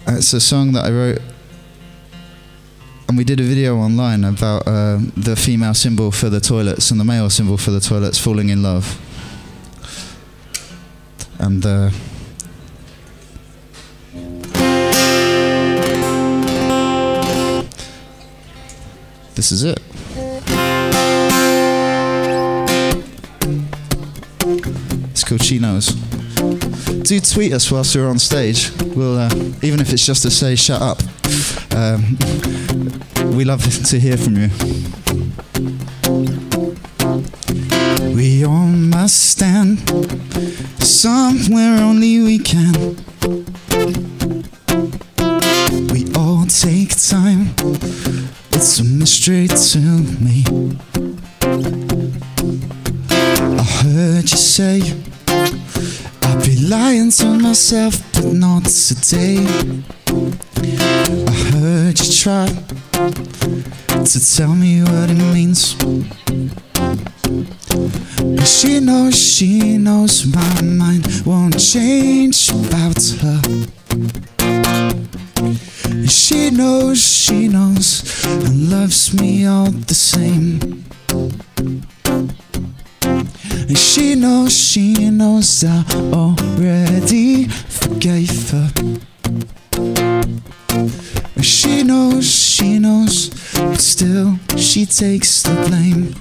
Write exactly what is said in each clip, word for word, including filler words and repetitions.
It's a song that I wrote, and we did a video online about uh, the female symbol for the toilets and the male symbol for the toilets falling in love. And uh, this is it. It's called She Knows. Do tweet us whilst we're on stage. We'll, uh, even if it's just to say shut up. Um, we love to hear from you. We all must stand somewhere only we can. We all take time. It's a mystery to me. I heard you say I'd be lying to myself, but not today. I heard you try to tell me what it means. But she knows, she knows my mind won't change about her. She knows, she knows, and loves me all the same. And she knows, she knows I already forgave her. And she knows, she knows, but still she takes the blame.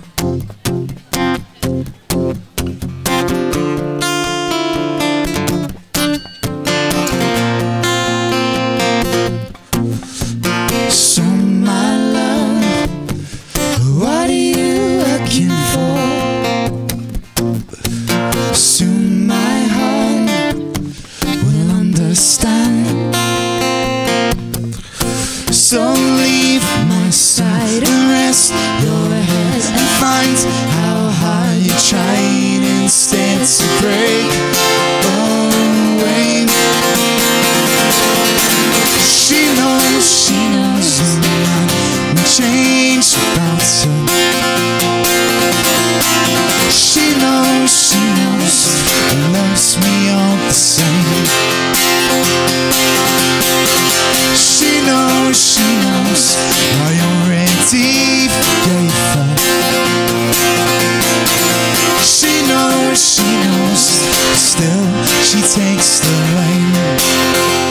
So my love, what are you looking for? Soon my heart will understand. So leave my side and rest your head and find how hard you tried instead to break away. She knows, she knows nothing changed about her. She knows, she knows, and loves me all the same. She knows, she knows, I already forgave her. She knows, she knows, still she takes the blame.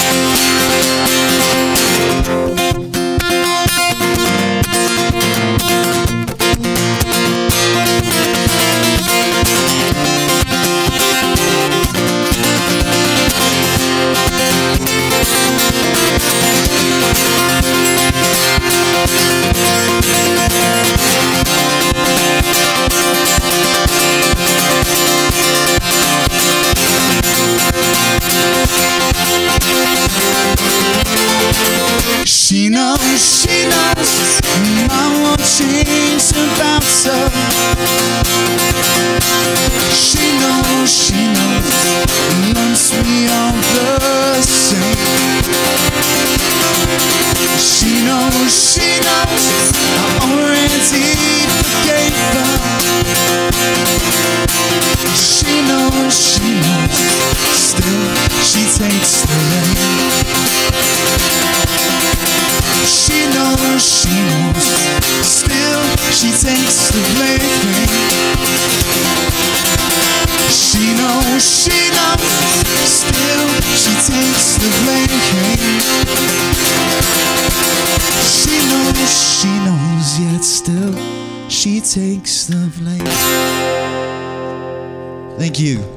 She knows, she knows, I won't change about her. She knows, she knows, loves me all the same. She knows, she knows, I already forgave her. She knows, she knows, still she takes the blame. She knows, she knows, still she takes the blame. She knows, she knows, still she takes the blame. She knows, she knows, yet still she takes the blame. Thank you.